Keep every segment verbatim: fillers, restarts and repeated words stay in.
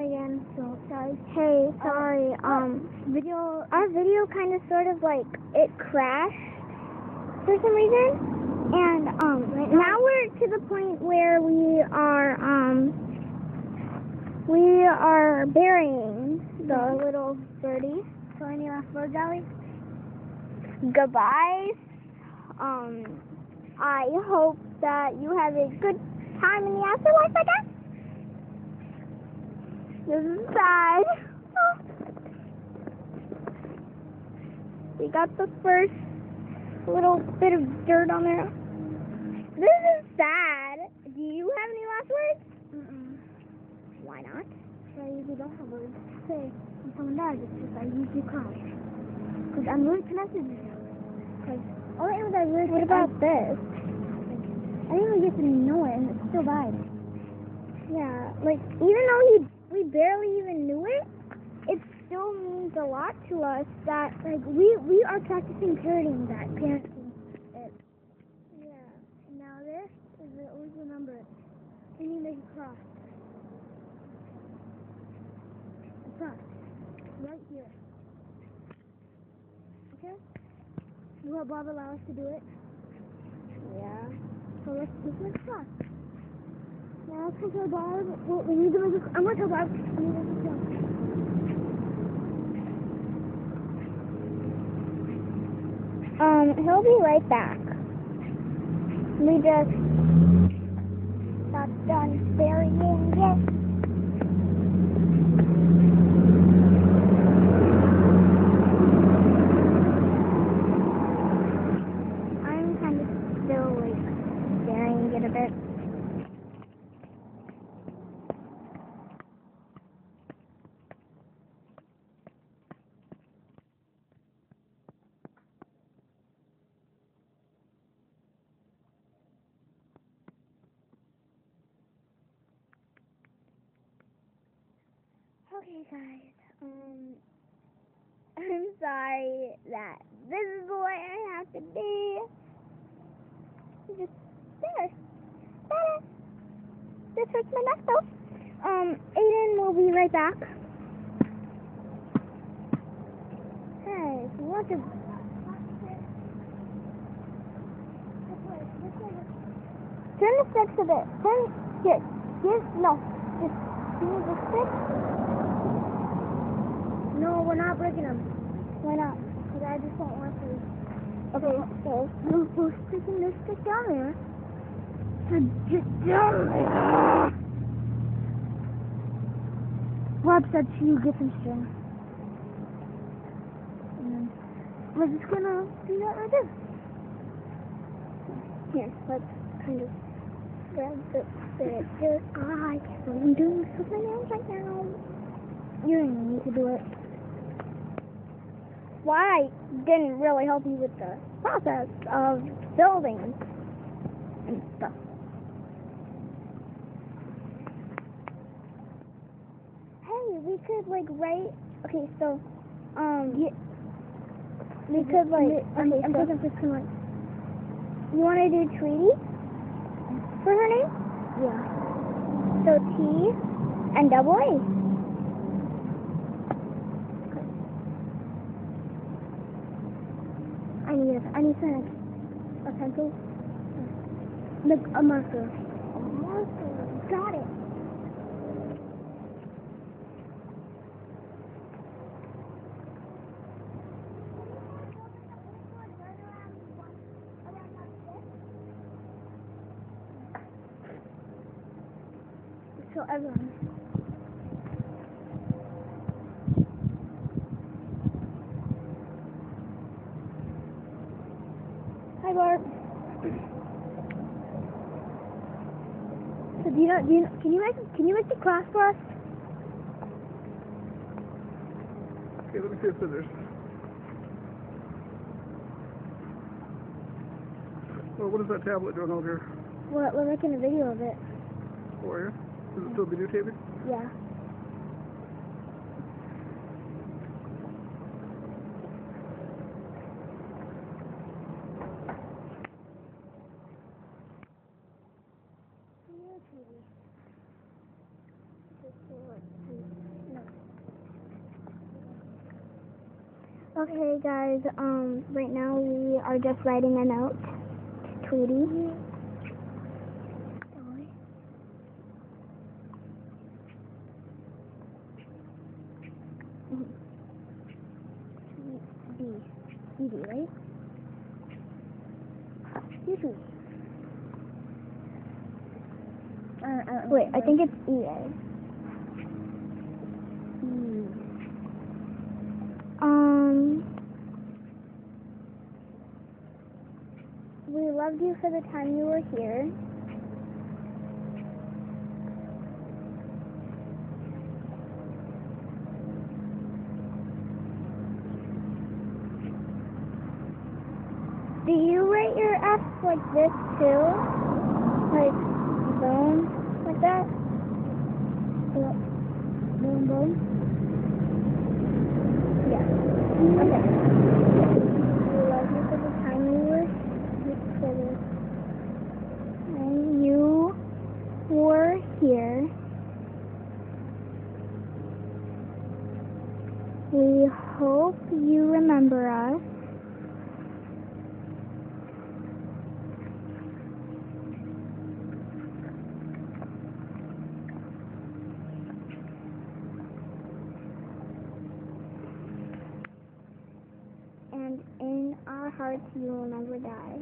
again, so sorry. Hey, sorry. Uh, Um, video. our video kind of sort of like it crashed for some reason, and um, Right now we're to the point where we are um, we are burying the Mhm. little birdie. So any last words, Allie? Goodbyes. Um, I hope that you have a good time in the afterlife, I guess. This is sad. We got the first little bit of dirt on there. This is sad. Do you have any last words? Mm-mm. Why not? So I usually don't have words to say when someone dies. It's just I usually cry. Because I'm really connected to them. Because all the animals I really What about this? I didn't even get to know it, and it still died. Yeah, like, even though he, we barely even knew it, it still means a lot to us that, Like, we we are practicing parenting that. Parenting it. yeah. Now this is the, always remember it. We need to make a cross. A cross. Right here. Okay? Will Bob allow us to do it? Yeah. So let's just make a cross. Now let's tell Bob. Well, we need to make a I'm going to tell Bob. We need to make a cross. Um, he'll be right back. We just got done burying it. I'm kind of still, like, burying it a bit. Okay, guys, um, I'm sorry that this is the way I have to be. Just there. There. This hurts my neck, though. Um, Aiden will be right back. Hey, if you want to... Turn the sticks a bit. Turn... Here. Give... No. Just... Give me the sticks. No, we're not breaking them. Why not? Because I just don't want to. Okay, so... We're, we're sticking this stick down there. To get down there. Bob said to you, get some string. And then we're just gonna do that right there. Here, let's kind of grab the bit. Just, ah, I can't believe I'm doing this with my nails right now. You don't even need to do it. Why didn't really help you with the process of building and stuff. Hey, we could like write. Okay, so um, Yeah. we could like. I'm, Okay, I'm so taking this one. you want to do Tweety for her name? Yeah. So T and double A. I need a, I need some, a pencil. Look, a marker. A marker. Got it. So everyone. Hi, Bart. So do you know? Do you know, can you make can you make the cross for us? Okay, let me see the scissors. Well, what is that tablet doing over here? We're we're making a video of it. For you? Is it still videotaping? Yeah. Just so, like, Okay, guys, um, right now we are just writing a note to Tweety. B. B D, right? Tweety. Uh, uh, Wait, I think it's E A. E. Um, we loved you for the time you were here. Do you rate your apps like this too? Like, boom, like that? Boom, boom? Yeah. Okay. We love you for the time you were here. And you were here. We hope you remember us. And in our hearts you will never die.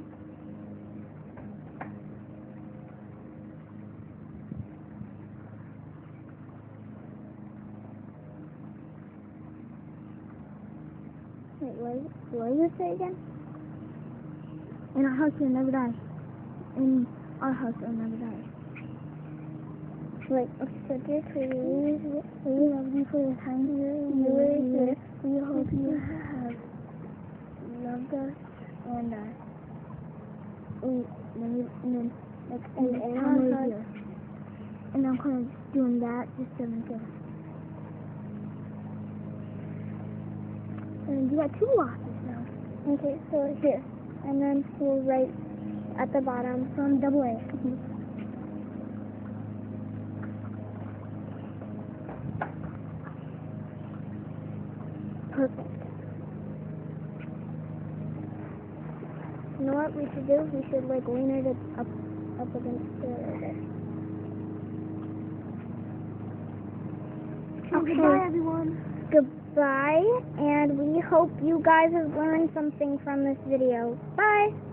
Wait, what, what did you say again? In our house you'll never die. In our house you'll never die. Wait, okay, so dear Tweety, we, we love you for the time you were here. We hope you have loved us, and uh, we, and, we, and then next and, and, and time we're here. And I'm kind of doing that just to make it. And you got two losses now. Okay, so here. And then we'll write at the bottom from double A. Mm-hmm. Perfect. You know what we should do? We should like lean it up up against the there. Okay. Goodbye, everyone. Goodbye, and we hope you guys have learned something from this video. Bye!